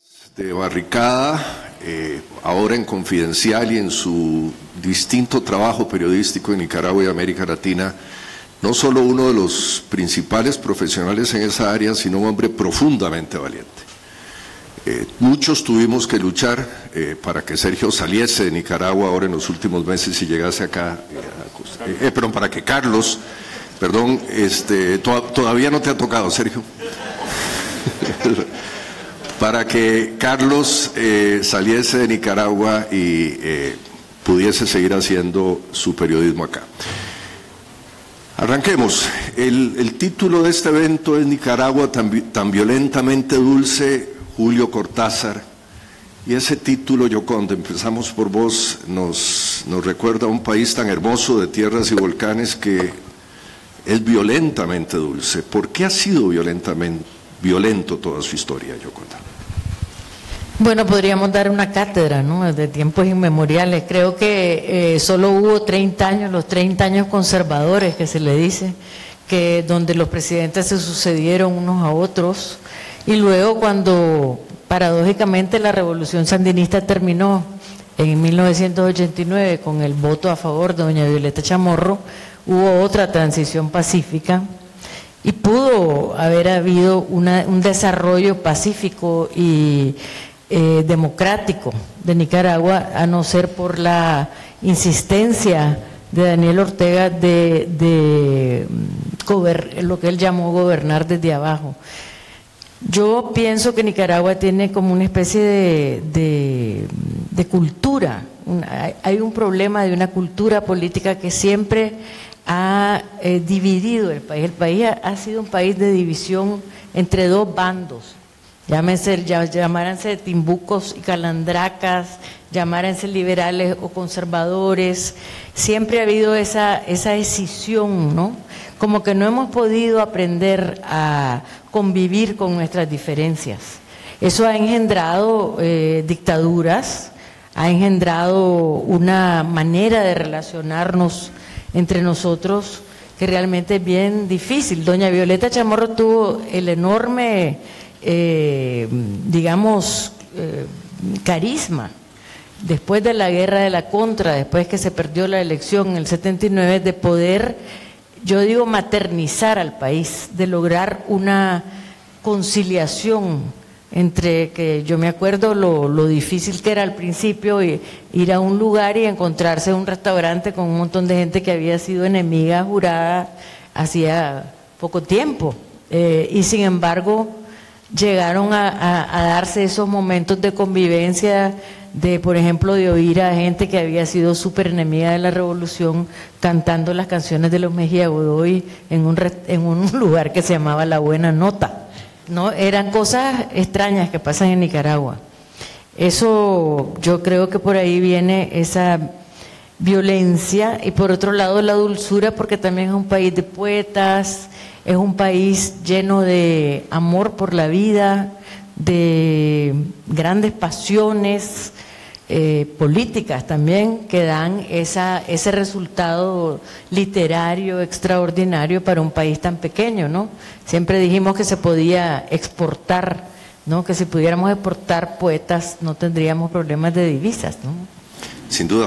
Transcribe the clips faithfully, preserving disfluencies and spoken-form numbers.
De Barricada, eh, ahora en Confidencial y en su distinto trabajo periodístico en Nicaragua y América Latina, no solo uno de los principales profesionales en esa área, sino un hombre profundamente valiente. Eh, muchos tuvimos que luchar eh, para que Sergio saliese de Nicaragua ahora en los últimos meses y llegase acá, eh, eh, perdón, para que Carlos, perdón, este, to todavía no te ha tocado, Sergio. Para que Carlos eh, saliese de Nicaragua y eh, pudiese seguir haciendo su periodismo acá. Arranquemos. El, el título de este evento es Nicaragua tan, tan violentamente dulce, Julio Cortázar. Y ese título, Yoconda, empezamos por vos, nos, nos recuerda a un país tan hermoso de tierras y volcanes que es violentamente dulce. ¿Por qué ha sido violentamente violento toda su historia, Yoconda? Bueno, podríamos dar una cátedra, ¿no? Desde tiempos inmemoriales. Creo que eh, solo hubo treinta años, los treinta años conservadores que se le dice, que donde los presidentes se sucedieron unos a otros, y luego cuando paradójicamente la revolución sandinista terminó en mil novecientos ochenta y nueve con el voto a favor de doña Violeta Chamorro, hubo otra transición pacífica y pudo haber habido una, un desarrollo pacífico y Eh, democrático de Nicaragua, a no ser por la insistencia de Daniel Ortega de, de lo que él llamó gobernar desde abajo. Yo pienso que Nicaragua tiene como una especie de, de, de cultura, una, hay un problema de una cultura política que siempre ha eh, dividido el país. El país ha, ha sido un país de división entre dos bandos. Llámense, llamáranse timbucos y calandracas, llamáranse liberales o conservadores, siempre ha habido esa, esa escisión, ¿no? Como que no hemos podido aprender a convivir con nuestras diferencias. Eso ha engendrado eh, dictaduras, ha engendrado una manera de relacionarnos entre nosotros que realmente es bien difícil. Doña Violeta Chamorro tuvo el enorme Eh, digamos, eh, carisma, después de la guerra de la contra, después que se perdió la elección en el setenta y nueve, de poder, yo digo, maternizar al país, de lograr una conciliación entre, que yo me acuerdo lo, lo difícil que era al principio ir a un lugar y encontrarse en un restaurante con un montón de gente que había sido enemiga jurada hacía poco tiempo, eh, y sin embargo llegaron a, a, a darse esos momentos de convivencia, de por ejemplo de oír a gente que había sido súper enemiga de la revolución cantando las canciones de los Mejía Godoy en un, en un lugar que se llamaba La Buena Nota, ¿no? Eran cosas extrañas que pasan en Nicaragua. Eso, yo creo que por ahí viene esa violencia, y por otro lado la dulzura, porque también es un país de poetas, es un país lleno de amor por la vida, de grandes pasiones eh, políticas también, que dan esa, ese resultado literario extraordinario para un país tan pequeño, ¿no? Siempre dijimos que se podía exportar, ¿no? Que si pudiéramos exportar poetas no tendríamos problemas de divisas, ¿no? Sin duda.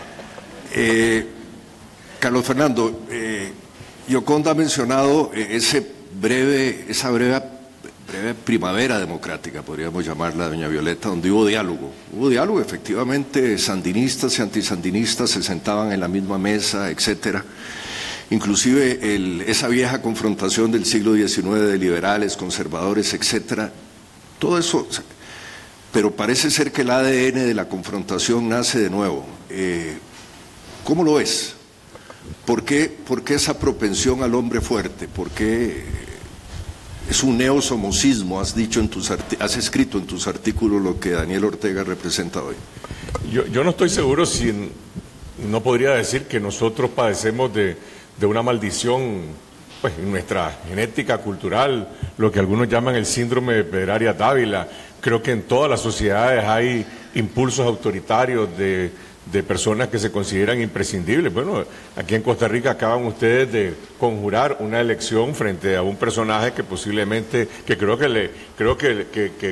Eh, Carlos Fernando, eh, Yoconda ha mencionado ese breve, esa breve, breve primavera democrática, podríamos llamarla, doña Violeta, donde hubo diálogo. Hubo diálogo, efectivamente, sandinistas y antisandinistas se sentaban en la misma mesa, etcétera. Inclusive el, esa vieja confrontación del siglo diecinueve de liberales, conservadores, etcétera. Todo eso, pero parece ser que el A D N de la confrontación nace de nuevo. Eh, ¿Cómo lo ves? ¿Por qué, ¿Por qué esa propensión al hombre fuerte? ¿Por qué es un neosomocismo? Has dicho en tus has escrito en tus artículos lo que Daniel Ortega representa hoy. Yo, yo no estoy seguro si no podría decir que nosotros padecemos de, de una maldición, pues, en nuestra genética cultural, lo que algunos llaman el síndrome de Pedraria Dávila. Creo que en todas las sociedades hay impulsos autoritarios de de personas que se consideran imprescindibles. Bueno, aquí en Costa Rica acaban ustedes de conjurar una elección frente a un personaje que posiblemente, que creo que le, creo que, que, que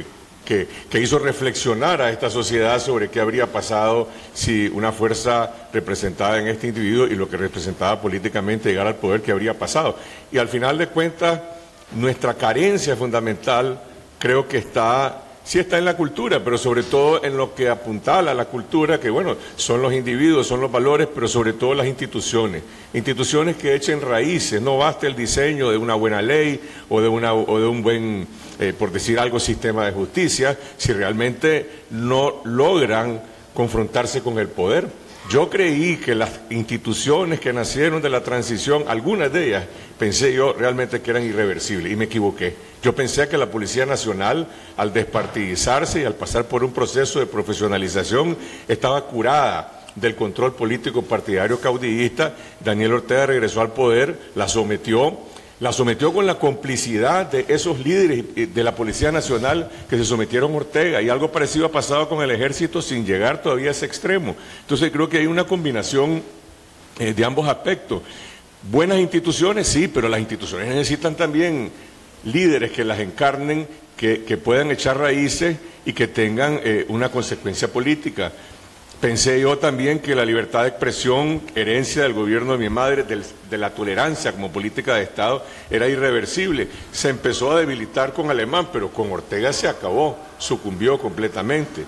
que, que hizo reflexionar a esta sociedad sobre qué habría pasado si una fuerza representada en este individuo y lo que representaba políticamente llegara al poder, qué habría pasado. Y al final de cuentas, nuestra carencia fundamental creo que está, sí está en la cultura, pero sobre todo en lo que apuntala a la cultura, que bueno, son los individuos, son los valores, pero sobre todo las instituciones. Instituciones que echen raíces, no basta el diseño de una buena ley o de, una, o de un buen, eh, por decir algo, sistema de justicia, si realmente no logran confrontarse con el poder. Yo creí que las instituciones que nacieron de la transición, algunas de ellas, pensé yo realmente que eran irreversibles y me equivoqué. Yo pensé que la Policía Nacional, al despartidizarse y al pasar por un proceso de profesionalización, estaba curada del control político partidario caudillista. Daniel Ortega regresó al poder, la sometió, la sometió con la complicidad de esos líderes de la Policía Nacional que se sometieron a Ortega, y algo parecido ha pasado con el Ejército sin llegar todavía a ese extremo. Entonces creo que hay una combinación eh, de ambos aspectos. Buenas instituciones, sí, pero las instituciones necesitan también líderes que las encarnen, que, que puedan echar raíces y que tengan eh, una consecuencia política. Pensé yo también que la libertad de expresión, herencia del gobierno de mi madre, del, de la tolerancia como política de Estado, era irreversible. Se empezó a debilitar con Alemán, pero con Ortega se acabó, sucumbió completamente.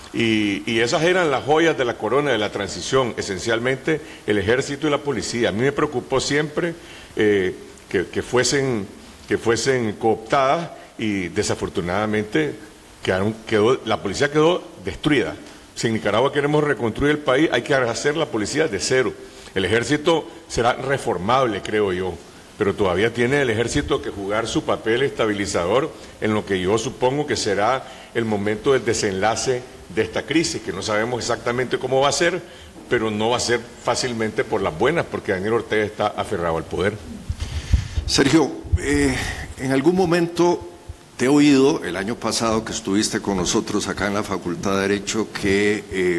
Y, y esas eran las joyas de la corona de la transición, esencialmente el ejército y la policía. A mí me preocupó siempre eh, que, que, fuesen, que fuesen cooptadas y desafortunadamente quedaron, quedó, la policía quedó destruida. Si en Nicaragua queremos reconstruir el país, hay que hacer la policía de cero. El ejército será reformable, creo yo, pero todavía tiene el ejército que jugar su papel estabilizador en lo que yo supongo que será el momento del desenlace de esta crisis, que no sabemos exactamente cómo va a ser, pero no va a ser fácilmente por las buenas, porque Daniel Ortega está aferrado al poder. Sergio, eh, en algún momento te he oído, el año pasado que estuviste con nosotros acá en la Facultad de Derecho, que eh,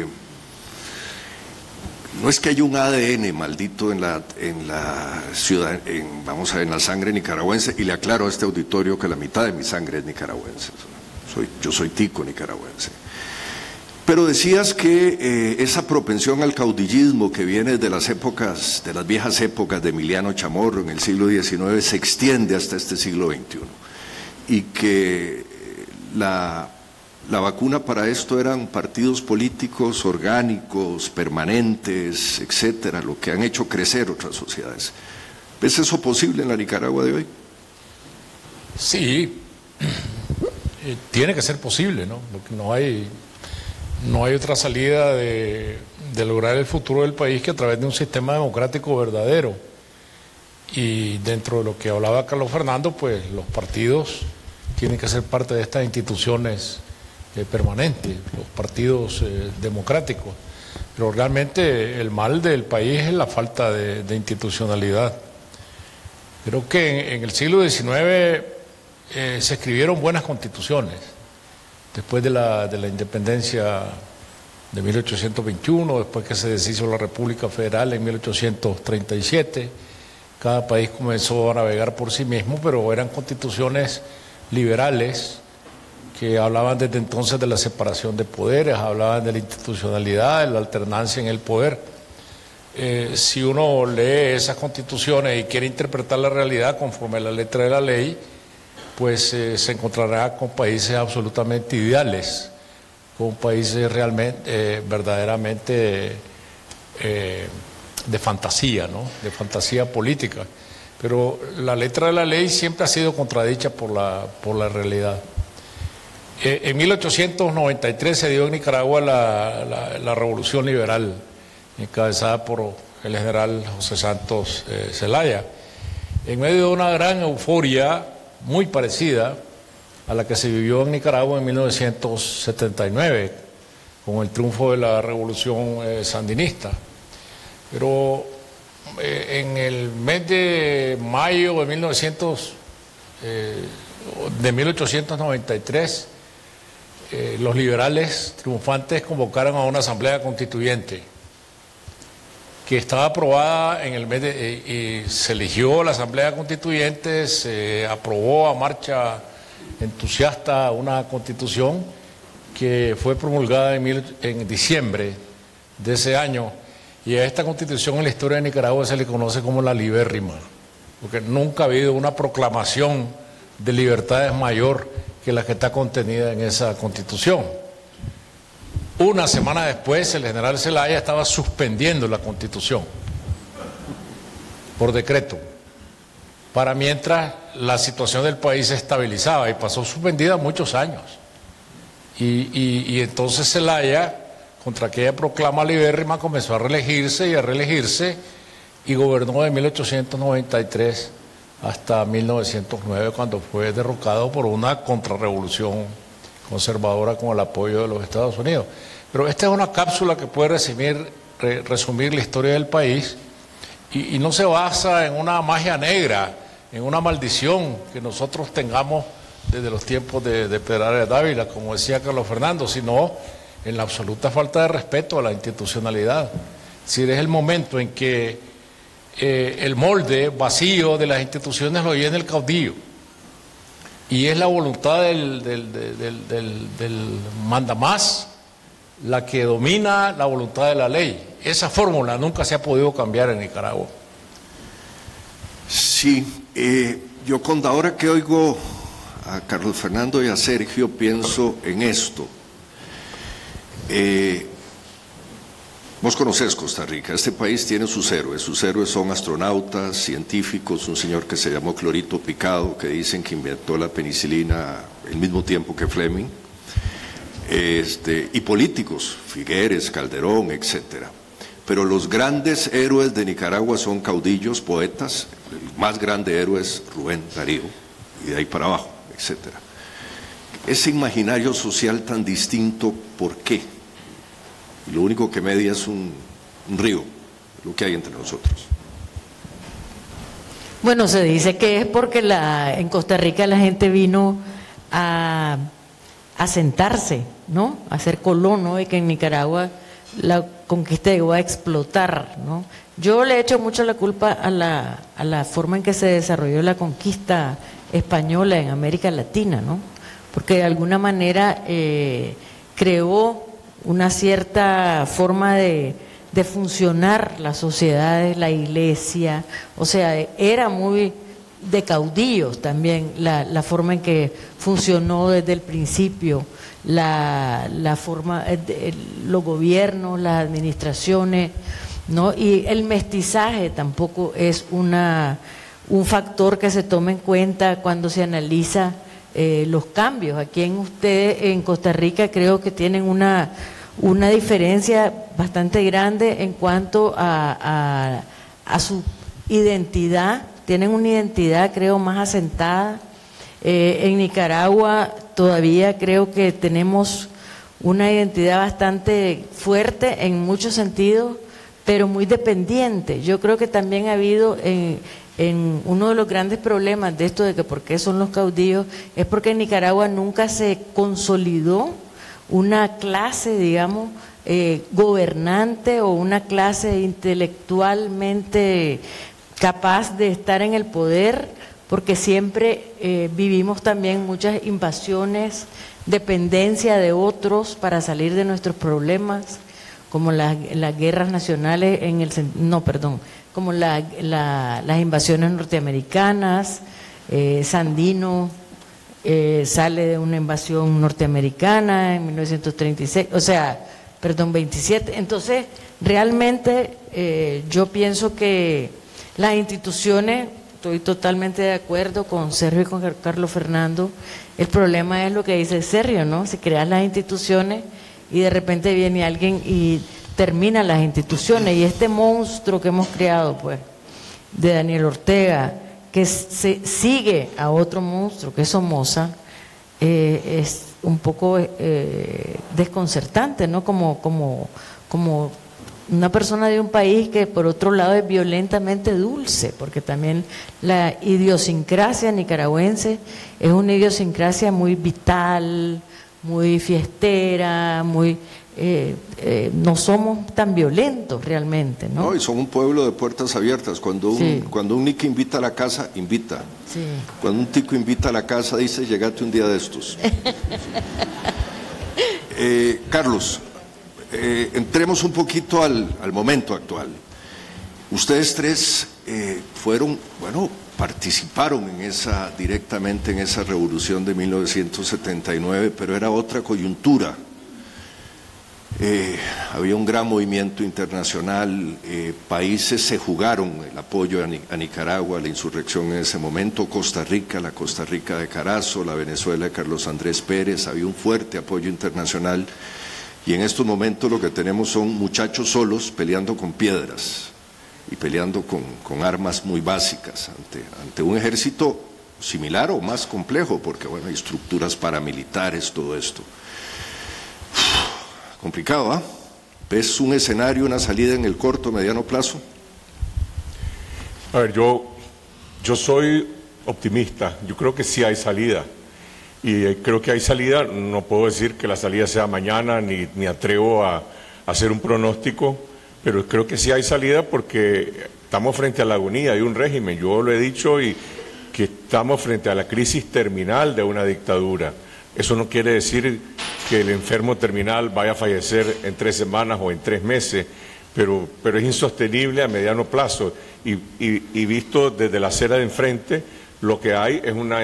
no es que haya un A D N maldito en la, en la ciudad, en, vamos a ver, en la sangre nicaragüense, y le aclaro a este auditorio que la mitad de mi sangre es nicaragüense, soy, yo soy tico nicaragüense. Pero decías que eh, esa propensión al caudillismo que viene de las épocas, de las viejas épocas de Emiliano Chamorro en el siglo diecinueve, se extiende hasta este siglo veintiuno. Y que la, la vacuna para esto eran partidos políticos orgánicos, permanentes, etcétera, lo que han hecho crecer otras sociedades. ¿Es eso posible en la Nicaragua de hoy? Sí, eh, tiene que ser posible, ¿no? Porque no hay, no hay otra salida de, de lograr el futuro del país que a través de un sistema democrático verdadero. Y dentro de lo que hablaba Carlos Fernando, pues los partidos tienen que ser parte de estas instituciones eh, permanentes, los partidos eh, democráticos. Pero realmente el mal del país es la falta de, de institucionalidad. Creo que en, en el siglo diecinueve eh, se escribieron buenas constituciones. Después de la, de la independencia de mil ochocientos veintiuno, después que se deshizo la República Federal en mil ochocientos treinta y siete, cada país comenzó a navegar por sí mismo, pero eran constituciones liberales que hablaban desde entonces de la separación de poderes, hablaban de la institucionalidad, de la alternancia en el poder. Eh, si uno lee esas constituciones y quiere interpretar la realidad conforme a la letra de la ley, pues eh, se encontrará con países absolutamente ideales, con países realmente, eh, verdaderamente eh, de fantasía, ¿no? De fantasía política. Pero la letra de la ley siempre ha sido contradicha por la, por la realidad. Eh, en mil ochocientos noventa y tres se dio en Nicaragua la, la, la Revolución Liberal, encabezada por el general José Santos eh, Zelaya, en medio de una gran euforia muy parecida a la que se vivió en Nicaragua en mil novecientos setenta y nueve, con el triunfo de la Revolución eh, Sandinista. Pero eh, en el mes de mayo de, mil novecientos, eh, de mil ochocientos noventa y tres, eh, los liberales triunfantes convocaron a una asamblea constituyente que estaba aprobada en el mes de, eh, y se eligió la asamblea constituyente, se aprobó a marcha entusiasta a una constitución que fue promulgada en, mil, en diciembre de ese año, y a esta constitución en la historia de Nicaragua se le conoce como la libérrima, porque nunca ha habido una proclamación de libertades mayor que la que está contenida en esa constitución. Una semana después el general Zelaya estaba suspendiendo la constitución por decreto, para mientras la situación del país se estabilizaba, y pasó suspendida muchos años. Y, y, y entonces Zelaya, contra aquella proclama libérrima, comenzó a reelegirse y a reelegirse, y gobernó de mil ochocientos noventa y tres hasta mil novecientos nueve, cuando fue derrocado por una contrarrevolución conservadora con el apoyo de los Estados Unidos. Pero esta es una cápsula que puede resumir, re, resumir la historia del país, y, y no se basa en una magia negra, en una maldición que nosotros tengamos desde los tiempos de, de Pedraza Dávila, como decía Carlos Fernando, sino en la absoluta falta de respeto a la institucionalidad. Es decir, es el momento en que eh, el molde vacío de las instituciones lo llena el caudillo, y es la voluntad del, del, del, del, del, del mandamás la que domina la voluntad de la ley. Esa fórmula nunca se ha podido cambiar en Nicaragua. Sí, eh, yo cuando ahora que oigo a Carlos Fernando y a Sergio pienso en esto. Eh, vos conocés Costa Rica, este país tiene sus héroes, sus héroes son astronautas, científicos, un señor que se llamó Clorito Picado, que dicen que inventó la penicilina al mismo tiempo que Fleming, este, y políticos, Figueres, Calderón, etcétera. Pero los grandes héroes de Nicaragua son caudillos, poetas, el más grande héroe es Rubén Darío, y de ahí para abajo, etcétera. Ese imaginario social tan distinto, ¿por qué? Y lo único que media es un, un río, lo que hay entre nosotros. Bueno, se dice que es porque la, en Costa Rica la gente vino a, a sentarse, ¿no? A ser colono, y que en Nicaragua la conquista llegó a explotar, ¿no? Yo le echo mucho la culpa a la, a la forma en que se desarrolló la conquista española en América Latina, ¿no? Porque de alguna manera eh, creó una cierta forma de, de funcionar las sociedades, la iglesia, o sea, era muy de caudillos también la, la forma en que funcionó desde el principio, la, la forma, de, los gobiernos, las administraciones, ¿no? Y el mestizaje tampoco es una, un factor que se tome en cuenta cuando se analiza eh, los cambios. Aquí en ustedes, en Costa Rica, creo que tienen una, una diferencia bastante grande en cuanto a, a, a su identidad. Tienen una identidad, creo, más asentada. Eh, en Nicaragua todavía creo que tenemos una identidad bastante fuerte en muchos sentidos, pero muy dependiente. Yo creo que también ha habido en, en uno de los grandes problemas de esto de que por qué son los caudillos, es porque en Nicaragua nunca se consolidó una clase, digamos, eh, gobernante, o una clase intelectualmente capaz de estar en el poder, porque siempre eh, vivimos también muchas invasiones, dependencia de otros para salir de nuestros problemas, como las, las guerras nacionales, en el no, perdón, como la, la, las invasiones norteamericanas. eh, Sandino eh, sale de una invasión norteamericana en mil novecientos treinta y seis, o sea, perdón, veintisiete. Entonces, realmente eh, yo pienso que las instituciones, estoy totalmente de acuerdo con Sergio y con Carlos Fernando, el problema es lo que dice Sergio, ¿no? Se crean las instituciones y de repente viene alguien y termina las instituciones, y este monstruo que hemos creado, pues, de Daniel Ortega, que se sigue a otro monstruo que es Somoza, eh, es un poco eh, desconcertante, ¿no? Como, como, como una persona de un país que por otro lado es violentamente dulce, porque también la idiosincrasia nicaragüense es una idiosincrasia muy vital, muy fiestera, muy eh, eh, no somos tan violentos realmente, ¿no? No, y son un pueblo de puertas abiertas. Cuando un, Sí. cuando un Nicky invita a la casa, invita. Sí. Cuando un tico invita a la casa, dice, llegate un día de estos. eh, Carlos, eh, entremos un poquito al, al momento actual. Ustedes tres eh, fueron, bueno, participaron en esa, directamente en esa revolución de mil novecientos setenta y nueve, pero era otra coyuntura. Eh, había un gran movimiento internacional, eh, países se jugaron el apoyo a, Ni a Nicaragua, la insurrección en ese momento, Costa Rica, la Costa Rica de Carazo, la Venezuela de Carlos Andrés Pérez, había un fuerte apoyo internacional, y en estos momentos lo que tenemos son muchachos solos peleando con piedras y peleando con, con armas muy básicas ante, ante un ejército similar o más complejo, porque bueno, hay estructuras paramilitares, todo esto. Complicado, ¿ah? ¿eh? ¿Ves un escenario, una salida en el corto, mediano plazo? A ver, yo, yo soy optimista, yo creo que sí hay salida, y creo que hay salida, no puedo decir que la salida sea mañana, ni, ni atrevo a, a hacer un pronóstico, pero creo que sí hay salida porque estamos frente a la agonía de un régimen, yo lo he dicho, y que estamos frente a la crisis terminal de una dictadura. Eso no quiere decir que el enfermo terminal vaya a fallecer en tres semanas o en tres meses, pero, pero es insostenible a mediano plazo. Y, y, y visto desde la acera de enfrente, lo que hay es una,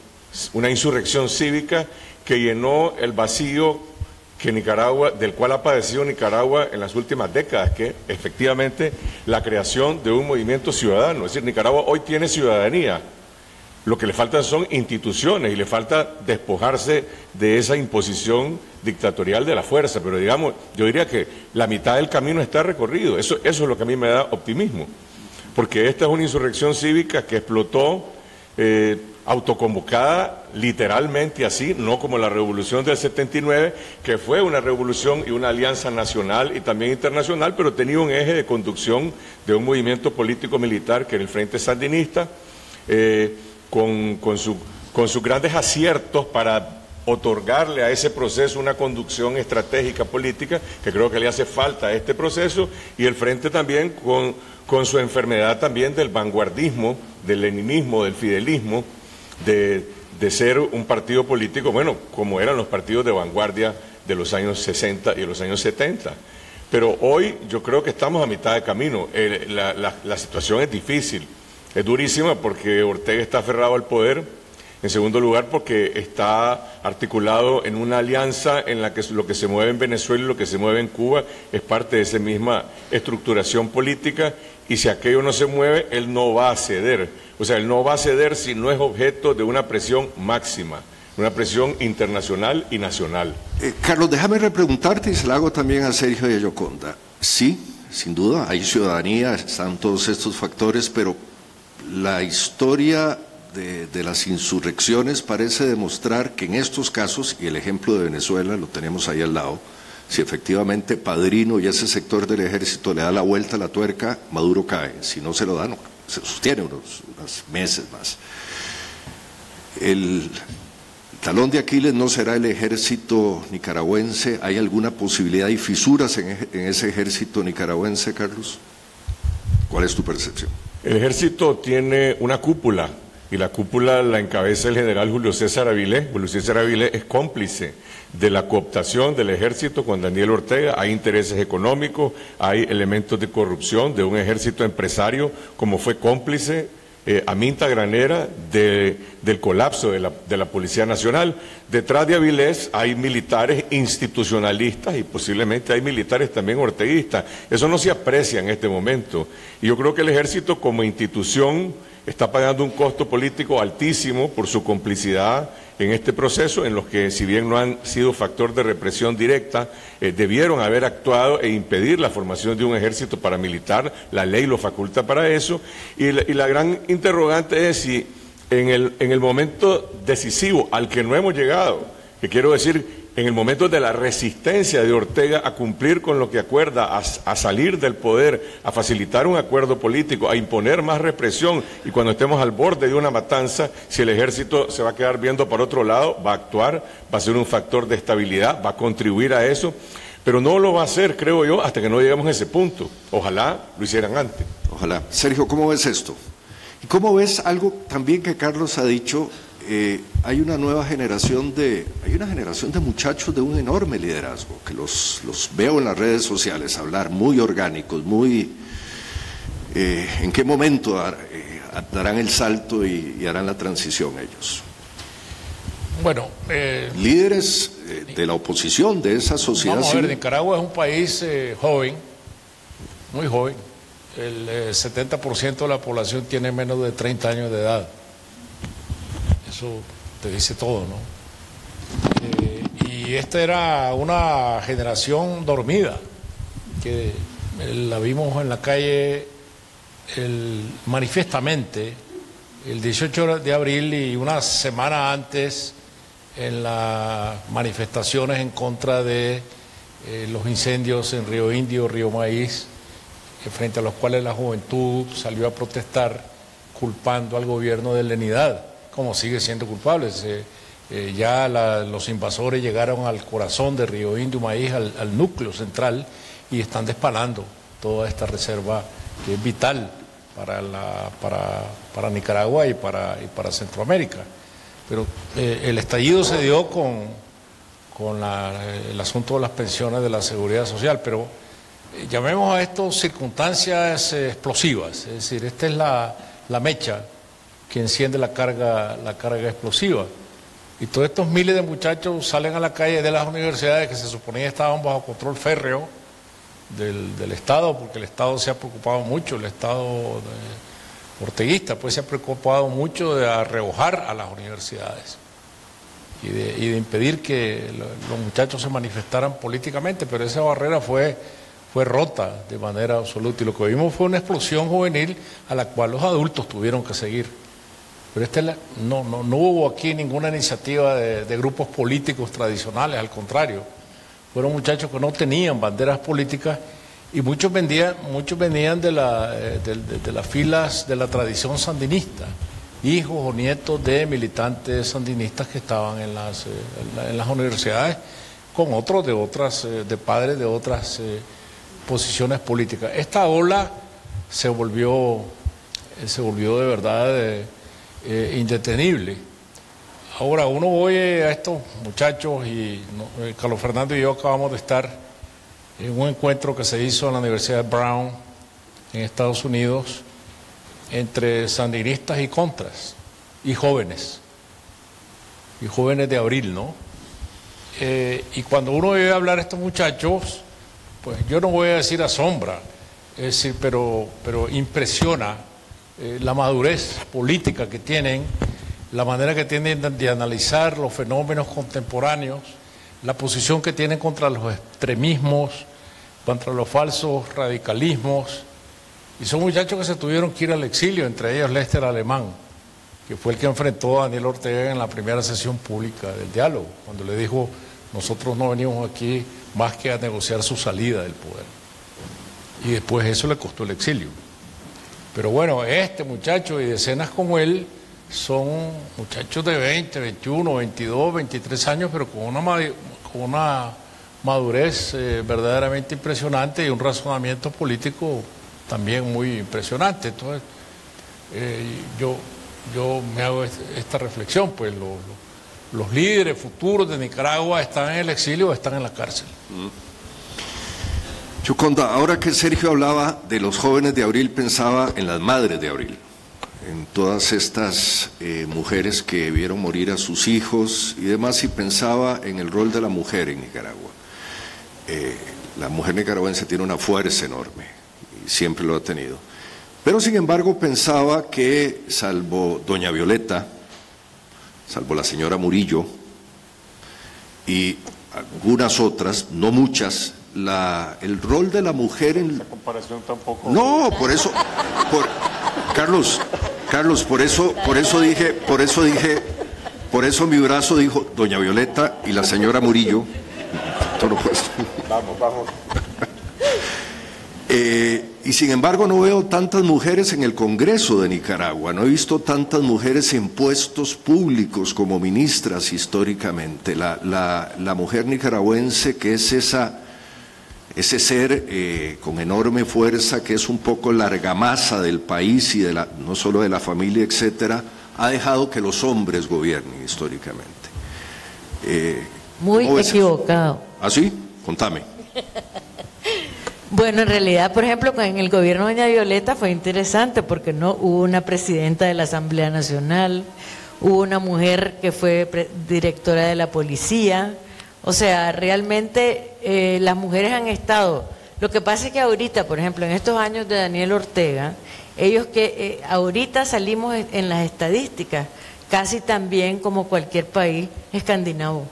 una insurrección cívica que llenó el vacío que Nicaragua, del cual ha padecido Nicaragua en las últimas décadas, que efectivamente la creación de un movimiento ciudadano. Es decir, Nicaragua hoy tiene ciudadanía. Lo que le faltan son instituciones y le falta despojarse de esa imposición dictatorial de la fuerza. Pero digamos, yo diría que la mitad del camino está recorrido. Eso, eso es lo que a mí me da optimismo. Porque esta es una insurrección cívica que explotó eh, autoconvocada literalmente así, no como la revolución del setenta y nueve, que fue una revolución y una alianza nacional y también internacional, pero tenía un eje de conducción de un movimiento político-militar que era el Frente Sandinista, eh, Con, con, su, con sus grandes aciertos para otorgarle a ese proceso una conducción estratégica política, que creo que le hace falta a este proceso, y el Frente también con, con su enfermedad también del vanguardismo, del leninismo, del fidelismo, de, de ser un partido político, bueno, como eran los partidos de vanguardia de los años sesenta y de los años setenta. Pero hoy yo creo que estamos a mitad de camino. Eh, la, la, la situación es difícil. Es durísima porque Ortega está aferrado al poder, en segundo lugar porque está articulado en una alianza en la que lo que se mueve en Venezuela y lo que se mueve en Cuba es parte de esa misma estructuración política, y si aquello no se mueve, él no va a ceder. O sea, él no va a ceder si no es objeto de una presión máxima, una presión internacional y nacional. Eh, Carlos, déjame repreguntarte, y se la hago también a Sergio y a Yoconda. Sí, sin duda, hay ciudadanía, están todos estos factores, pero la historia de, de las insurrecciones parece demostrar que en estos casos, y el ejemplo de Venezuela lo tenemos ahí al lado, si efectivamente Padrino y ese sector del ejército le da la vuelta a la tuerca, Maduro cae. Si no se lo da, no, se sostiene unos, unos meses más. El talón de Aquiles no será el ejército nicaragüense. ¿Hay alguna posibilidad y fisuras en, en ese ejército nicaragüense, Carlos? ¿Cuál es tu percepción? El ejército tiene una cúpula, y la cúpula la encabeza el general Julio César Avilés. Julio César Avilés es cómplice de la cooptación del ejército con Daniel Ortega. Hay intereses económicos, hay elementos de corrupción de un ejército empresario, como fue cómplice eh, Aminta Granera de, del colapso de la, de la Policía Nacional. Detrás de Avilés hay militares institucionalistas y posiblemente hay militares también orteguistas. Eso no se aprecia en este momento. Y yo creo que el ejército como institución está pagando un costo político altísimo por su complicidad en este proceso, en los que, si bien no han sido factor de represión directa, eh, debieron haber actuado e impedir la formación de un ejército paramilitar. La ley lo faculta para eso, y la, y la gran interrogante es si en el, en el momento decisivo al que no hemos llegado, que quiero decir, en el momento de la resistencia de Ortega a cumplir con lo que acuerda, a, a salir del poder, a facilitar un acuerdo político, a imponer más represión, y cuando estemos al borde de una matanza, si el ejército se va a quedar viendo para otro lado, va a actuar, va a ser un factor de estabilidad, va a contribuir a eso. Pero no lo va a hacer, creo yo, hasta que no lleguemos a ese punto. Ojalá lo hicieran antes. Ojalá. Sergio, ¿cómo ves esto? ¿Y cómo ves algo también que Carlos ha dicho? Eh, hay una nueva generación de, hay una generación de muchachos de un enorme liderazgo, que los, los veo en las redes sociales hablar, muy orgánicos, muy... Eh, ¿en qué momento dar, eh, darán el salto y, y harán la transición ellos? Bueno, eh, líderes eh, de la oposición, de esa sociedad vamos a ver, civil. Nicaragua es un país eh, joven, muy joven. El eh, setenta por ciento de la población tiene menos de treinta años de edad. Eso te dice todo, ¿no? Eh, y esta era una generación dormida, que la vimos en la calle el, manifiestamente el dieciocho de abril y una semana antes en las manifestaciones en contra de eh, los incendios en Río Indio, Río Maíz, eh, frente a los cuales la juventud salió a protestar culpando al gobierno de lenidad, como sigue siendo culpable. Eh, eh, ya la, los invasores llegaron al corazón de Río Indio, Maíz, al, al núcleo central, y están despalando toda esta reserva que es vital para, la, para, para Nicaragua y para, y para Centroamérica. Pero eh, el estallido se dio con, con la, el asunto de las pensiones de la Seguridad Social, pero eh, llamemos a esto circunstancias eh, explosivas, es decir, esta es la, la mecha que enciende la carga, la carga explosiva. Y todos estos miles de muchachos salen a la calle de las universidades que se suponía estaban bajo control férreo del, del Estado, porque el Estado se ha preocupado mucho, el Estado de, orteguista pues se ha preocupado mucho de arreojar a las universidades y de, y de impedir que lo, los muchachos se manifestaran políticamente, pero esa barrera fue, fue rota de manera absoluta, y lo que vimos fue una explosión juvenil a la cual los adultos tuvieron que seguir. Pero este, no, no, no hubo aquí ninguna iniciativa de, de grupos políticos tradicionales, al contrario, fueron muchachos que no tenían banderas políticas y muchos, vendían, muchos venían de, la, de, de, de las filas de la tradición sandinista, hijos o nietos de militantes sandinistas que estaban en las, en la, en las universidades, con otros de otras, de padres de otras eh, posiciones políticas. Esta ola se volvió, se volvió de verdad eh, eh, indetenible. Ahora uno oye a estos muchachos y no, eh, Carlos Fernando y yo acabamos de estar en un encuentro que se hizo en la Universidad de Brown en Estados Unidos entre sandinistas y contras y jóvenes y jóvenes de abril, ¿no? Eh, y cuando uno oye hablar a estos muchachos, pues yo no voy a decir asombra, es decir, pero, pero impresiona eh, la madurez política que tienen, la manera que tienen de analizar los fenómenos contemporáneos, la posición que tienen contra los extremismos, contra los falsos radicalismos, y son muchachos que se tuvieron que ir al exilio, entre ellos Lester Alemán, que fue el que enfrentó a Daniel Ortega en la primera sesión pública del diálogo, cuando le dijo, nosotros no venimos aquí más que a negociar su salida del poder. Y después eso le costó el exilio. Pero bueno, este muchacho y decenas como él son muchachos de veinte, veintiuno, veintidós, veintitrés años, pero con una, con una madurez eh, verdaderamente impresionante y un razonamiento político también muy impresionante. Entonces, eh, yo, yo me hago esta reflexión, pues lo, lo, los líderes futuros de Nicaragua están en el exilio o están en la cárcel. Yoconda, ahora que Sergio hablaba de los jóvenes de abril, pensaba en las madres de abril, en todas estas eh, mujeres que vieron morir a sus hijos y demás, y pensaba en el rol de la mujer en Nicaragua. Eh, la mujer nicaragüense tiene una fuerza enorme y siempre lo ha tenido, pero sin embargo pensaba que salvo doña Violeta, salvo la señora Murillo y algunas otras, no muchas, la, el rol de la mujer en... Esa comparación tampoco... No, por eso, por, Carlos, Carlos, por eso, por eso dije, por eso dije, por eso mi brazo dijo doña Violeta y la señora Murillo. No puedes. Vamos, vamos. Eh, y sin embargo no veo tantas mujeres en el Congreso de Nicaragua, no he visto tantas mujeres en puestos públicos como ministras históricamente. La, la, la mujer nicaragüense, que es esa ese ser eh, con enorme fuerza que es un poco la argamasa del país y de la, no solo de la familia, etcétera, ha dejado que los hombres gobiernen históricamente. Eh, Muy equivocado. ¿Ah, sí? Contame. Bueno, en realidad, por ejemplo, en el gobierno de doña Violeta fue interesante porque no hubo una presidenta de la Asamblea Nacional, hubo una mujer que fue directora de la policía. O sea, realmente eh, las mujeres han estado. Lo que pasa es que ahorita, por ejemplo, en estos años de Daniel Ortega, ellos que eh, ahorita salimos en las estadísticas casi tan bien como cualquier país escandinavo.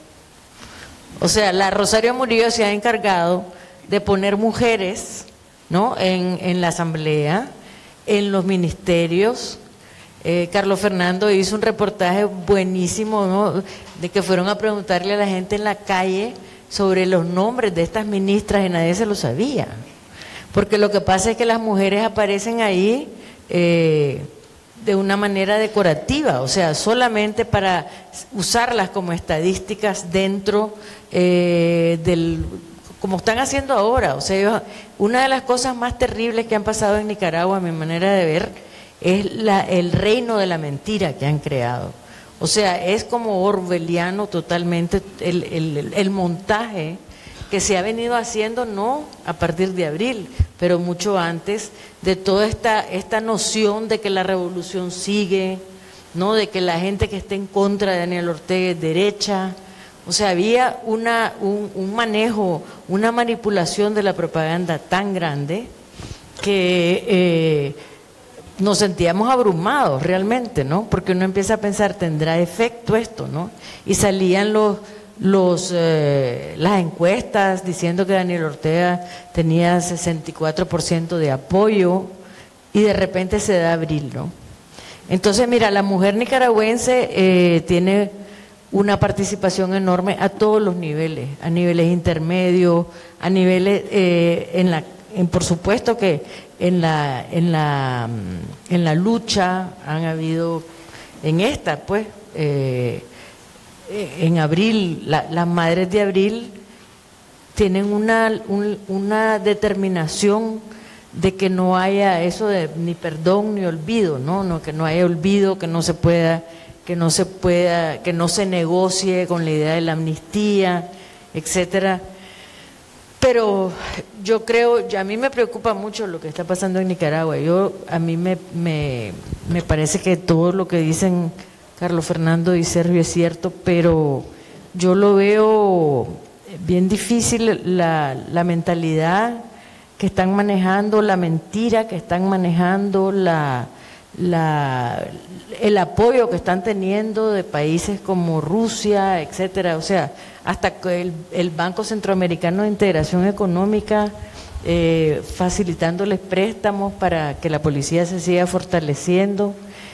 O sea, la Rosario Murillo se ha encargado de poner mujeres, ¿no?, en, en la asamblea, en los ministerios. Eh, Carlos Fernando hizo un reportaje buenísimo, ¿no?, de que fueron a preguntarle a la gente en la calle sobre los nombres de estas ministras y nadie se lo sabía. Porque lo que pasa es que las mujeres aparecen ahí eh, de una manera decorativa, o sea, solamente para usarlas como estadísticas dentro eh, del... como están haciendo ahora. O sea, ellos, una de las cosas más terribles que han pasado en Nicaragua, a mi manera de ver, es la, el reino de la mentira que han creado. O sea, es como orwelliano totalmente el, el, el montaje que se ha venido haciendo, no a partir de abril, pero mucho antes, de toda esta, esta noción de que la revolución sigue, ¿no?, de que la gente que esté en contra de Daniel Ortega es derecha. O sea, había una, un, un manejo, una manipulación de la propaganda tan grande que eh, nos sentíamos abrumados realmente, ¿no? Porque uno empieza a pensar, ¿tendrá efecto esto, no? Y salían los, los, eh, las encuestas diciendo que Daniel Ortega tenía sesenta y cuatro por ciento de apoyo y de repente se da abril, ¿no? Entonces, mira, la mujer nicaragüense eh, tiene una participación enorme a todos los niveles, a niveles intermedios, a niveles, eh, en la, en, por supuesto que en la, en la, en la lucha han habido, en esta, pues, eh, en abril, la, las madres de abril tienen una, un, una determinación de que no haya eso de ni perdón ni olvido, ¿no? No, que no haya olvido, que no se pueda que no se pueda, que no se negocie con la idea de la amnistía, etcétera. Pero yo creo, a mí me preocupa mucho lo que está pasando en Nicaragua. Yo a mí me, me, me parece que todo lo que dicen Carlos Fernando y Sergio es cierto, pero yo lo veo bien difícil la, la mentalidad que están manejando, la mentira que están manejando, la La, el apoyo que están teniendo de países como Rusia, etcétera. O sea, hasta que el, el Banco Centroamericano de Integración Económica eh, facilitándoles préstamos para que la policía se siga fortaleciendo.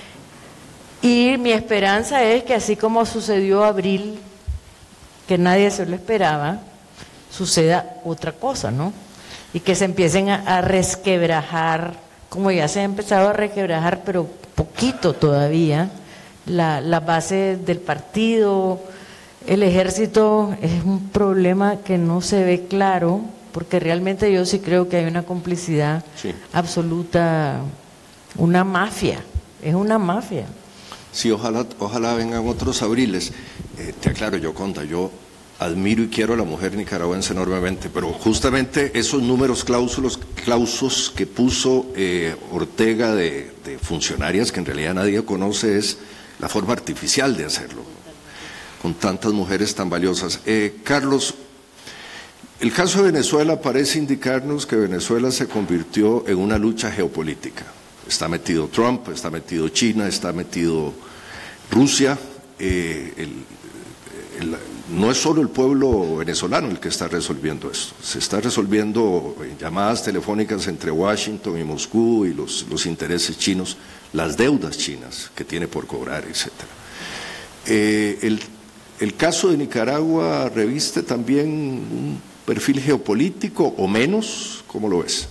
Y mi esperanza es que así como sucedió abril, que nadie se lo esperaba, suceda otra cosa, ¿no? Y que se empiecen a, a resquebrajar, como ya se ha empezado a requebrajar, pero poquito todavía, la, la base del partido. El ejército es un problema que no se ve claro, porque realmente yo sí creo que hay una complicidad sí. absoluta, una mafia, es una mafia. Sí, ojalá, ojalá vengan otros abriles. Eh, te aclaro, Yoconda, yo admiro y quiero a la mujer nicaragüense enormemente, pero justamente esos números clausos, clausos que puso eh, Ortega de, de funcionarias que en realidad nadie conoce es la forma artificial de hacerlo, con tantas mujeres tan valiosas. Eh, Carlos, el caso de Venezuela parece indicarnos que Venezuela se convirtió en una lucha geopolítica. Está metido Trump, está metido China, está metido Rusia, eh, el, el, no es solo el pueblo venezolano el que está resolviendo esto, se está resolviendo en llamadas telefónicas entre Washington y Moscú y los, los intereses chinos, las deudas chinas que tiene por cobrar, etcétera. Eh, el, el caso de Nicaragua reviste también un perfil geopolítico o menos, ¿cómo lo ves?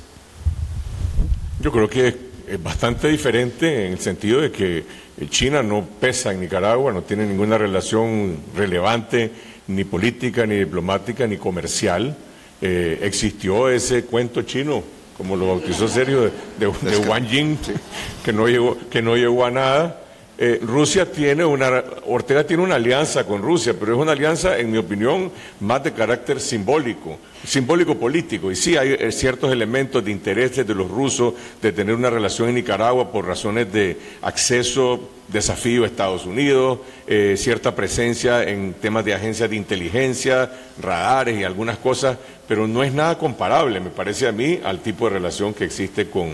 Yo creo que es bastante diferente en el sentido de que China no pesa en Nicaragua, no tiene ninguna relación relevante, ni política, ni diplomática, ni comercial. eh, existió ese cuento chino, como lo bautizó Sergio, de, de, de Wang Jing, que no llegó, que no llegó a nada. Eh, Rusia tiene una, Ortega tiene una alianza con Rusia, pero es una alianza, en mi opinión, más de carácter simbólico, simbólico político. Y sí hay eh, ciertos elementos de intereses de los rusos de tener una relación en Nicaragua por razones de acceso, desafío a Estados Unidos, eh, cierta presencia en temas de agencias de inteligencia, radares y algunas cosas, pero no es nada comparable, me parece a mí, al tipo de relación que existe con,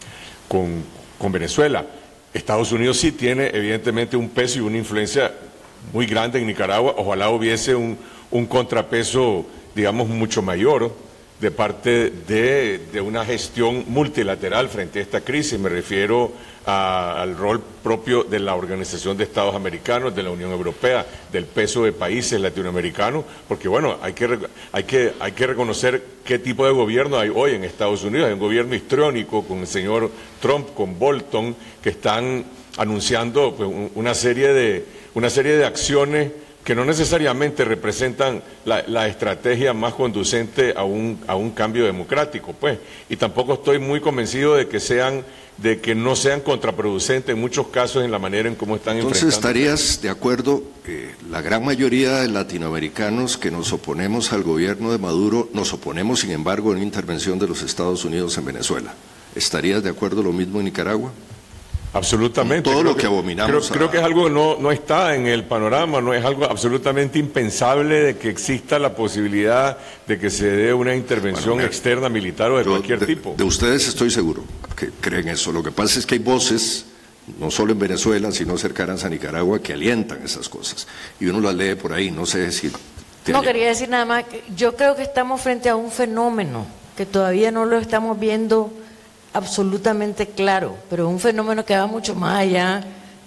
con, con Venezuela. Estados Unidos sí tiene evidentemente un peso y una influencia muy grande en Nicaragua. Ojalá hubiese un, un contrapeso, digamos, mucho mayor de parte de, de una gestión multilateral frente a esta crisis. Me refiero a, al rol propio de la Organización de Estados Americanos, de la Unión Europea, del peso de países latinoamericanos, porque bueno, hay que, hay que, hay que reconocer qué tipo de gobierno hay hoy en Estados Unidos. Hay un gobierno histriónico con el señor Trump, con Bolton, que están anunciando pues, una serie de, una serie de acciones que no necesariamente representan la, la estrategia más conducente a un, a un cambio democrático, pues. Y tampoco estoy muy convencido de que sean, de que no sean contraproducentes en muchos casos en la manera en cómo están enfrentando. Entonces, ¿estarías de acuerdo, eh, la gran mayoría de latinoamericanos que nos oponemos al gobierno de Maduro, nos oponemos, sin embargo, a una intervención de los Estados Unidos en Venezuela? ¿Estarías de acuerdo lo mismo en Nicaragua? Absolutamente. Todo creo lo que, que abominamos. Creo, a... creo que es algo que no, no está en el panorama, no es algo absolutamente impensable de que exista la posibilidad de que se dé una intervención bueno, externa, militar o de cualquier de, tipo. De ustedes estoy seguro que creen eso. Lo que pasa es que hay voces, no solo en Venezuela, sino cercanas a Nicaragua, que alientan esas cosas. Y uno las lee por ahí, no sé si... No, quería decir nada más, que yo creo que estamos frente a un fenómeno que todavía no lo estamos viendo absolutamente claro, pero un fenómeno que va mucho más allá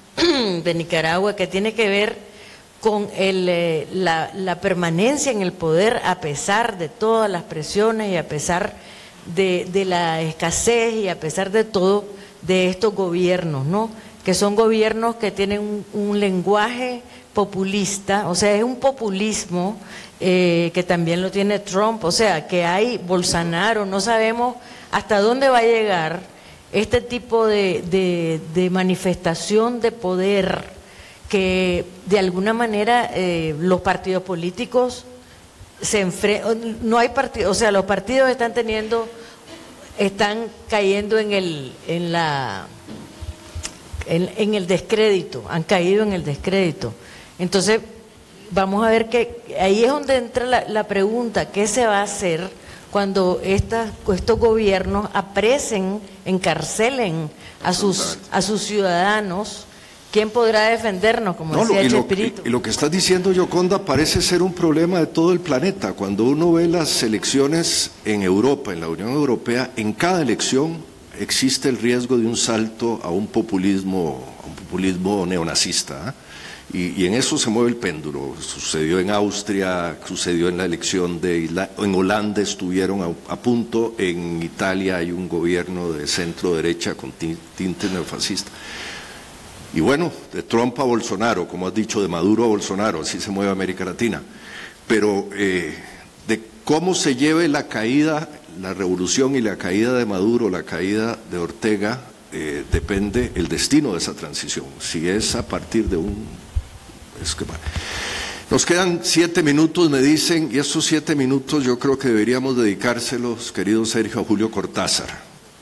de Nicaragua, que tiene que ver con el, eh, la, la permanencia en el poder a pesar de todas las presiones y a pesar de, de la escasez y a pesar de todo de estos gobiernos, ¿no? Que son gobiernos que tienen un, un lenguaje populista, o sea, es un populismo eh, que también lo tiene Trump, o sea, que hay Bolsonaro, no sabemos hasta dónde va a llegar este tipo de, de, de manifestación de poder que de alguna manera eh, los partidos políticos se enfrentan, no hay partidos, o sea, los partidos están teniendo, están cayendo en el, en la, en, en el descrédito, han caído en el descrédito. Entonces, vamos a ver que ahí es donde entra la, la pregunta, ¿qué se va a hacer cuando estas, estos gobiernos apresen, encarcelen a sus, a sus ciudadanos? ¿Quién podrá defendernos, como no, decía y lo, Chespirito? Y, y lo que estás diciendo, Yoconda, parece ser un problema de todo el planeta. Cuando uno ve las elecciones en Europa, en la Unión Europea, en cada elección existe el riesgo de un salto a un populismo, a un populismo neonazista, ¿eh? Y, y en eso se mueve el péndulo. Sucedió en Austria, sucedió en la elección de Isla, en Holanda estuvieron a, a punto, en Italia hay un gobierno de centro derecha con tintes neofascistas. Y bueno, de Trump a Bolsonaro, como has dicho, de Maduro a Bolsonaro, así se mueve América Latina. Pero eh, de cómo se lleve la caída, la revolución y la caída de Maduro, la caída de Ortega, eh, depende el destino de esa transición. Si es a partir de un... Es que, nos quedan siete minutos, me dicen, y esos siete minutos yo creo que deberíamos dedicárselos, querido Sergio, a Julio Cortázar.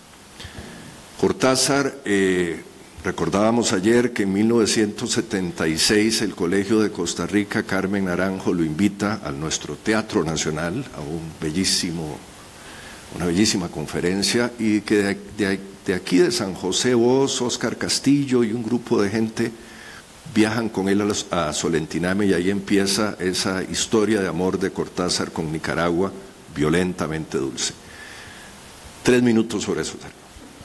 Cortázar, eh, recordábamos ayer que en mil novecientos setenta y seis el Colegio de Costa Rica, Carmen Naranjo, lo invita a nuestro Teatro Nacional, a un bellísimo, una bellísima conferencia, y que de, de, de aquí de San José, vos, Óscar Castillo y un grupo de gente viajan con él a, los, a Solentiname, y ahí empieza esa historia de amor de Cortázar con Nicaragua, violentamente dulce. Tres minutos sobre eso, Sergio.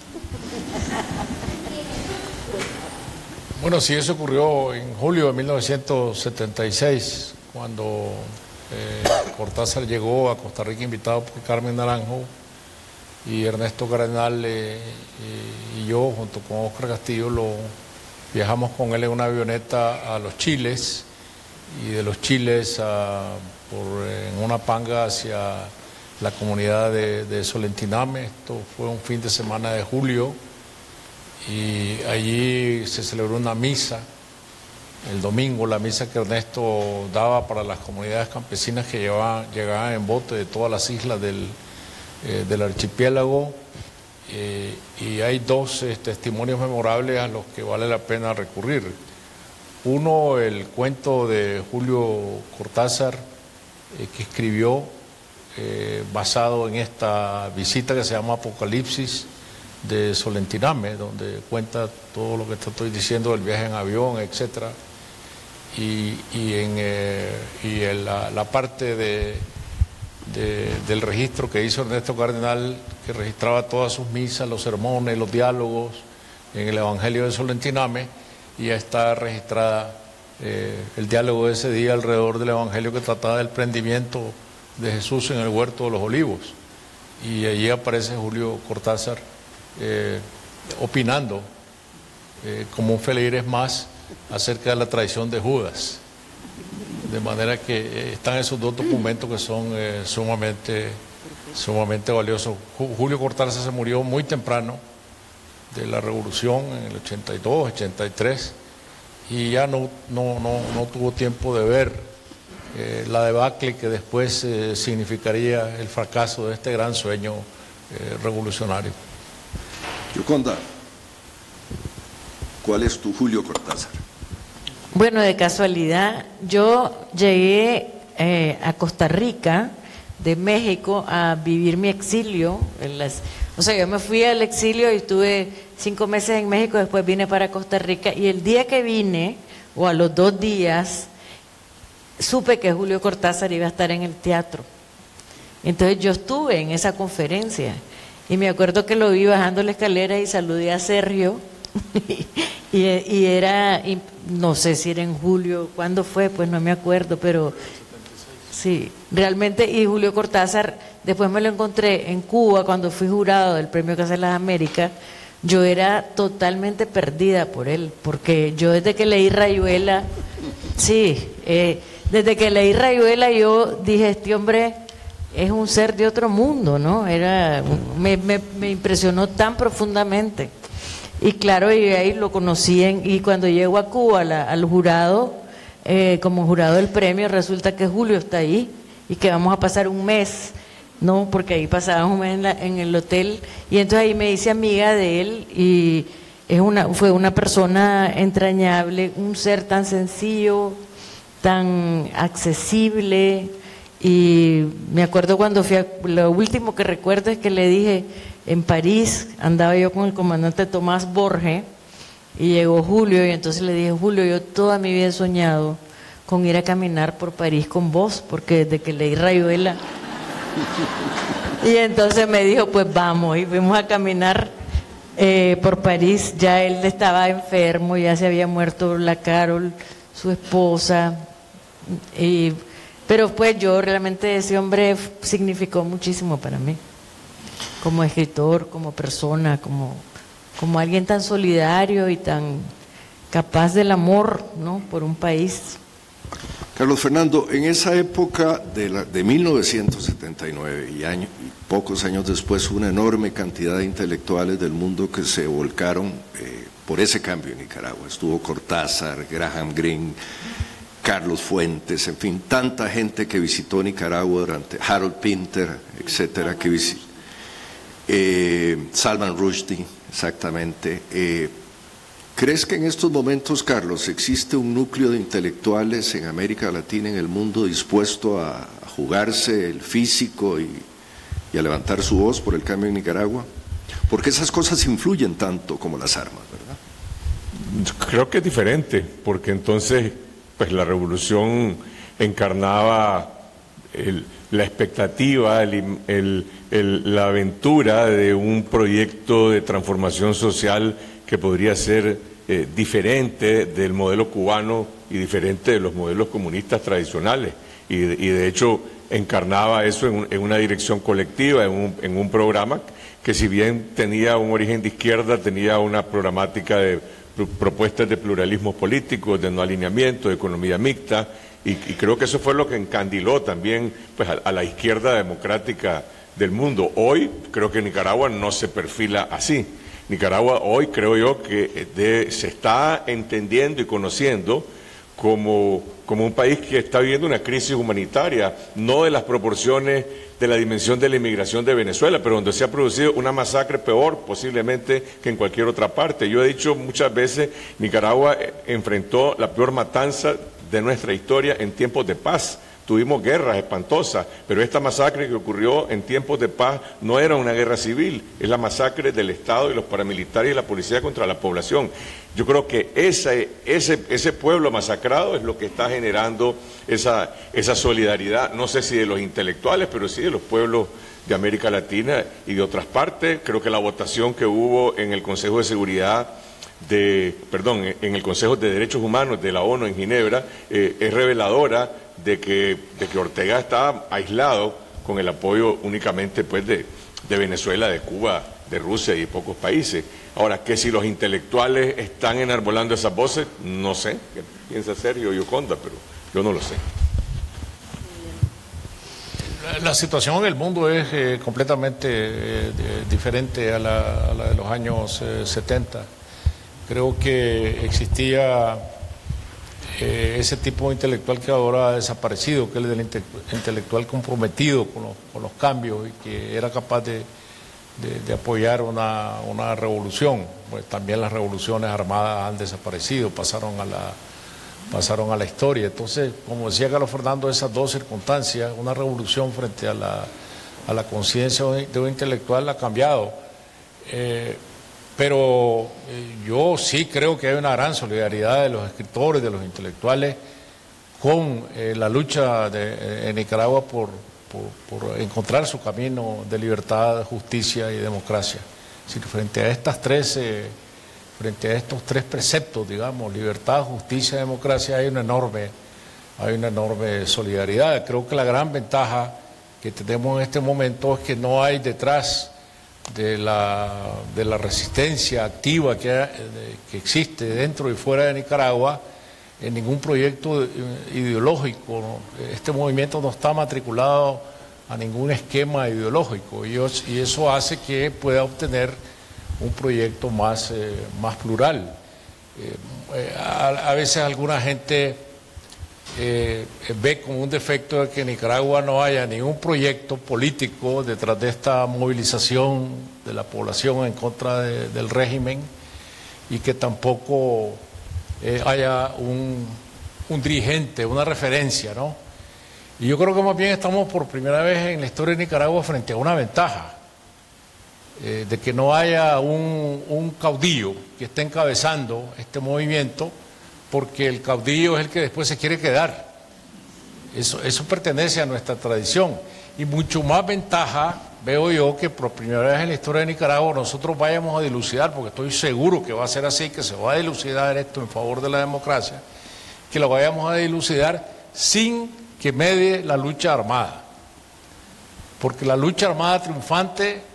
Bueno, sí, eso ocurrió en julio de mil novecientos setenta y seis, cuando eh, Cortázar llegó a Costa Rica invitado por Carmen Naranjo, y Ernesto Cardenal eh, y yo, junto con Óscar Castillo, lo viajamos con él en una avioneta a los Chiles, y de los Chiles a, por, en una panga hacia la comunidad de, de Solentiname. Esto fue un fin de semana de julio y allí se celebró una misa el domingo, la misa que Ernesto daba para las comunidades campesinas que llevaban, llegaban en bote de todas las islas del, eh, del archipiélago. Eh, y hay dos eh, testimonios memorables a los que vale la pena recurrir. Uno, el cuento de Julio Cortázar, eh, que escribió eh, basado en esta visita que se llama Apocalipsis de Solentiname, donde cuenta todo lo que te estoy diciendo del viaje en avión, etcétera. Y, y en, eh, y en la, la parte de, de, del registro que hizo Ernesto Cardenal, que registraba todas sus misas, los sermones, los diálogos en el Evangelio de Solentiname, y ya está registrada eh, el diálogo de ese día alrededor del Evangelio que trataba del prendimiento de Jesús en el huerto de los olivos. Y allí aparece Julio Cortázar eh, opinando eh, como un feligres más acerca de la traición de Judas. De manera que eh, están esos dos documentos que son eh, sumamente, sumamente valiosos. Julio Cortázar se murió muy temprano de la revolución en el ochenta y dos, ochenta y tres, y ya no, no, no, no tuvo tiempo de ver eh, la debacle que después eh, significaría el fracaso de este gran sueño eh, revolucionario. Yoconda, ¿cuál es tu Julio Cortázar? Bueno, de casualidad, yo llegué eh, a Costa Rica de México a vivir mi exilio. En las, o sea, yo me fui al exilio y estuve cinco meses en México, después vine para Costa Rica, y el día que vine, o a los dos días, supe que Julio Cortázar iba a estar en el teatro. Entonces yo estuve en esa conferencia y me acuerdo que lo vi bajando la escalera y saludé a Sergio y, y era, y no sé si era en julio, ¿cuándo fue? Pues no me acuerdo, pero sí, realmente. Y Julio Cortázar, después me lo encontré en Cuba cuando fui jurado del Premio Casa de las Américas. Yo era totalmente perdida por él, porque yo desde que leí Rayuela, sí, eh, desde que leí Rayuela yo dije, este hombre es un ser de otro mundo, ¿no? Era, me, me, me impresionó tan profundamente. Y claro, y ahí lo conocí, en, y cuando llego a Cuba la, al jurado, eh, como jurado del premio, resulta que Julio está ahí y que vamos a pasar un mes, ¿no? Porque ahí pasábamos un mes en, la, en el hotel, y entonces ahí me hice amiga de él, y es una, fue una persona entrañable, un ser tan sencillo, tan accesible. Y me acuerdo cuando fui a, lo último que recuerdo es que le dije, en París andaba yo con el comandante Tomás Borges y llegó Julio, y entonces le dije, Julio, yo toda mi vida he soñado con ir a caminar por París con vos, porque desde que leí Rayuela. Y entonces me dijo, pues vamos, y fuimos a caminar eh, por París. Ya él estaba enfermo, ya se había muerto la Carol, su esposa, y pero pues yo realmente, ese hombre significó muchísimo para mí, como escritor, como persona, como, como alguien tan solidario y tan capaz del amor, ¿no?, por un país. Carlos Fernando, en esa época de, la, de mil novecientos setenta y nueve y, año, y pocos años después, una enorme cantidad de intelectuales del mundo que se volcaron eh, por ese cambio en Nicaragua. Estuvo Cortázar, Graham Greene, Carlos Fuentes, en fin, tanta gente que visitó Nicaragua durante, Harold Pinter, etcétera, que visitó, eh, Salman Rushdie, exactamente. Eh, ¿Crees que en estos momentos, Carlos, existe un núcleo de intelectuales en América Latina, en el mundo, dispuesto a, a jugarse el físico y, y a levantar su voz por el cambio en Nicaragua? Porque esas cosas influyen tanto como las armas, ¿verdad? Creo que es diferente, porque entonces pues la revolución encarnaba el, la expectativa, el, el, el, la aventura de un proyecto de transformación social que podría ser eh, diferente del modelo cubano y diferente de los modelos comunistas tradicionales. Y de, y de hecho encarnaba eso en, un, en una dirección colectiva, en un, en un programa que, si bien tenía un origen de izquierda, tenía una programática de propuestas de pluralismo político, de no alineamiento, de economía mixta, Y, y creo que eso fue lo que encandiló también pues, a, a la izquierda democrática del mundo. Hoy creo que Nicaragua no se perfila así. Nicaragua hoy creo yo que de, se está entendiendo y conociendo como, como un país que está viviendo una crisis humanitaria, no de las proporciones de la dimensión de la inmigración de Venezuela, pero donde se ha producido una masacre peor posiblemente que en cualquier otra parte. Yo he dicho muchas veces, Nicaragua enfrentó la peor matanza de nuestra historia en tiempos de paz. Tuvimos guerras espantosas, pero esta masacre que ocurrió en tiempos de paz no era una guerra civil, es la masacre del Estado y los paramilitares y la policía contra la población. Yo creo que ese, ese, ese pueblo masacrado es lo que está generando esa, esa solidaridad, no sé si de los intelectuales, pero sí de los pueblos de América Latina y de otras partes. Creo que la votación que hubo en el Consejo de Seguridad de, perdón, en el Consejo de Derechos Humanos de la ONU en Ginebra eh, es reveladora de que, de que Ortega está aislado con el apoyo únicamente pues de, de Venezuela, de Cuba, de Rusia y de pocos países. Ahora, que si los intelectuales están enarbolando esas voces, no sé, qué piensa Sergio Yoconda, pero yo no lo sé. La situación en el mundo es eh, completamente eh, de, diferente a la, a la de los años eh, setenta. Creo que existía eh, ese tipo de intelectual que ahora ha desaparecido, que es el del inte intelectual comprometido con los, con los cambios y que era capaz de, de, de apoyar una, una revolución. Pues también las revoluciones armadas han desaparecido, pasaron a la, pasaron a la historia. Entonces, como decía Carlos Fernando, esas dos circunstancias, una revolución frente a la, a la conciencia de un intelectual ha cambiado. Eh, Pero eh, yo sí creo que hay una gran solidaridad de los escritores, de los intelectuales, con eh, la lucha de, eh, en Nicaragua por, por, por encontrar su camino de libertad, justicia y democracia. Es decir, frente a estas tres, eh, frente a estos tres preceptos, digamos, libertad, justicia y democracia, hay una enorme, hay una enorme solidaridad. Creo que la gran ventaja que tenemos en este momento es que no hay detrás de la, de la resistencia activa que, de, que existe dentro y fuera de Nicaragua en ningún proyecto ideológico. Este movimiento no está matriculado a ningún esquema ideológico y, y eso hace que pueda obtener un proyecto más, eh, más plural. Eh, a, a veces alguna gente Eh, ve como un defecto de que en Nicaragua no haya ningún proyecto político detrás de esta movilización de la población en contra de, del régimen y que tampoco eh, haya un, un dirigente, una referencia, ¿no? Y yo creo que más bien estamos por primera vez en la historia de Nicaragua frente a una ventaja eh, de que no haya un, un caudillo que esté encabezando este movimiento, porque el caudillo es el que después se quiere quedar. Eso, eso pertenece a nuestra tradición. Y mucho más ventaja veo yo que por primera vez en la historia de Nicaragua nosotros vayamos a dilucidar, porque estoy seguro que va a ser así, que se va a dilucidar esto en favor de la democracia, que lo vayamos a dilucidar sin que medie la lucha armada. Porque la lucha armada triunfante...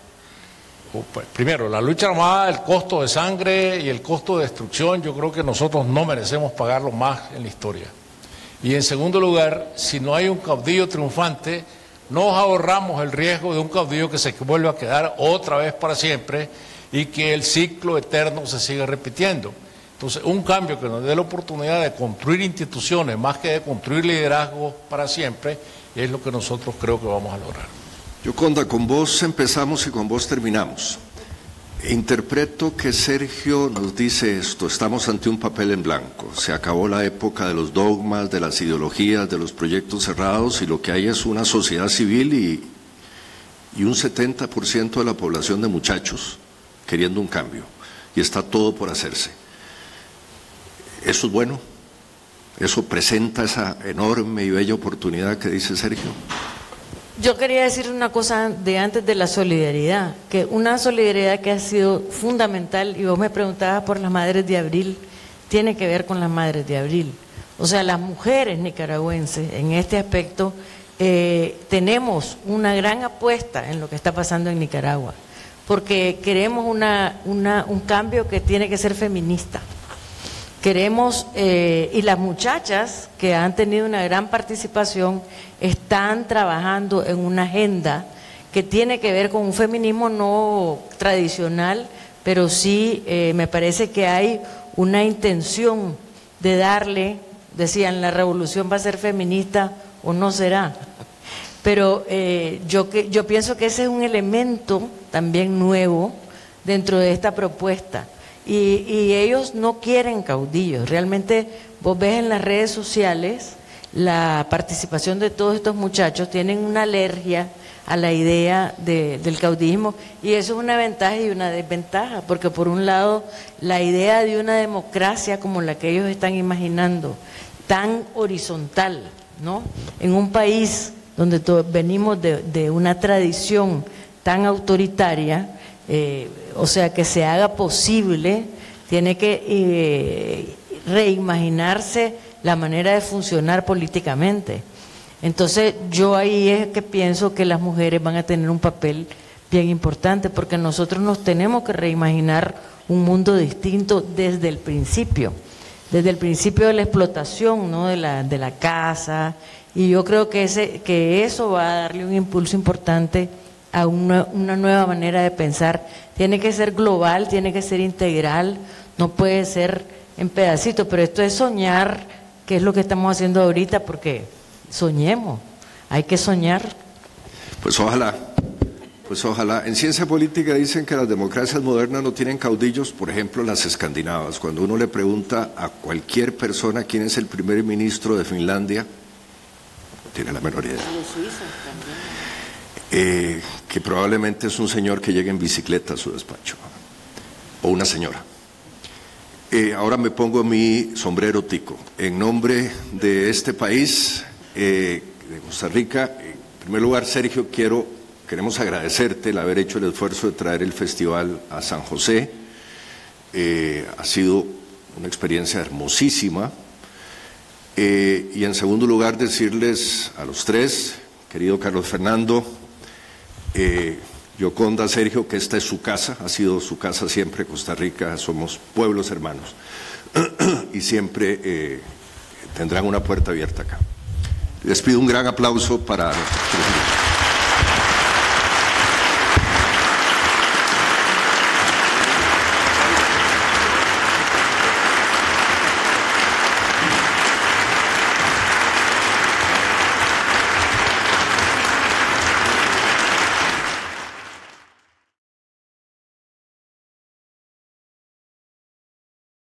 Primero, la lucha armada, el costo de sangre y el costo de destrucción, yo creo que nosotros no merecemos pagarlo más en la historia. Y en segundo lugar, si no hay un caudillo triunfante, nos ahorramos el riesgo de un caudillo que se vuelve a quedar otra vez para siempre y que el ciclo eterno se siga repitiendo. Entonces, un cambio que nos dé la oportunidad de construir instituciones más que de construir liderazgos para siempre, es lo que nosotros creo que vamos a lograr. Yoconda, con vos empezamos y con vos terminamos. Interpreto que Sergio nos dice esto: estamos ante un papel en blanco, se acabó la época de los dogmas, de las ideologías, de los proyectos cerrados, y lo que hay es una sociedad civil y, y un setenta por ciento de la población de muchachos queriendo un cambio, y está todo por hacerse. ¿Eso es bueno? ¿Eso presenta esa enorme y bella oportunidad que dice Sergio? Yo quería decir una cosa de antes de la solidaridad, que una solidaridad que ha sido fundamental, y vos me preguntabas por las Madres de Abril, tiene que ver con las Madres de Abril. O sea, las mujeres nicaragüenses en este aspecto eh, tenemos una gran apuesta en lo que está pasando en Nicaragua, porque queremos una, una, un cambio que tiene que ser feminista, queremos, eh, y las muchachas que han tenido una gran participación están trabajando en una agenda que tiene que ver con un feminismo no tradicional, pero sí eh, me parece que hay una intención de darle, decían, la revolución va a ser feminista o no será. Pero eh, yo, que, yo pienso que ese es un elemento también nuevo dentro de esta propuesta. Y, y ellos no quieren caudillos. Realmente vos ves en las redes sociales la participación de todos estos muchachos, tienen una alergia a la idea de, del caudillismo, y eso es una ventaja y una desventaja, porque por un lado la idea de una democracia como la que ellos están imaginando, tan horizontal, ¿no? En un país donde todos venimos de, de una tradición tan autoritaria, eh, o sea, que se haga posible, tiene que eh, reimaginarse la manera de funcionar políticamente. Entonces yo ahí es que pienso que las mujeres van a tener un papel bien importante, porque nosotros nos tenemos que reimaginar un mundo distinto desde el principio, desde el principio de la explotación, ¿no? de, la, de la casa, y yo creo que, ese, que eso va a darle un impulso importante a una, una nueva manera de pensar. Tiene que ser global, tiene que ser integral, no puede ser en pedacitos, pero esto es soñar, que es lo que estamos haciendo ahorita, porque soñemos, hay que soñar. Pues ojalá, pues ojalá. En ciencia política dicen que las democracias modernas no tienen caudillos, por ejemplo las escandinavas. Cuando uno le pregunta a cualquier persona quién es el primer ministro de Finlandia, no tiene la menor idea. Los suizos también. Eh, que probablemente es un señor que llega en bicicleta a su despacho, o una señora. Eh, ahora me pongo mi sombrero tico. En nombre de este país, eh, de Costa Rica, en primer lugar, Sergio, quiero, queremos agradecerte el haber hecho el esfuerzo de traer el festival a San José. Eh, ha sido una experiencia hermosísima. Eh, y en segundo lugar, decirles a los tres, querido Carlos Fernando, eh, Yoconda, Sergio, que esta es su casa, ha sido su casa siempre. Costa Rica, somos pueblos hermanos y siempre eh, tendrán una puerta abierta acá. Les pido un gran aplauso para nuestros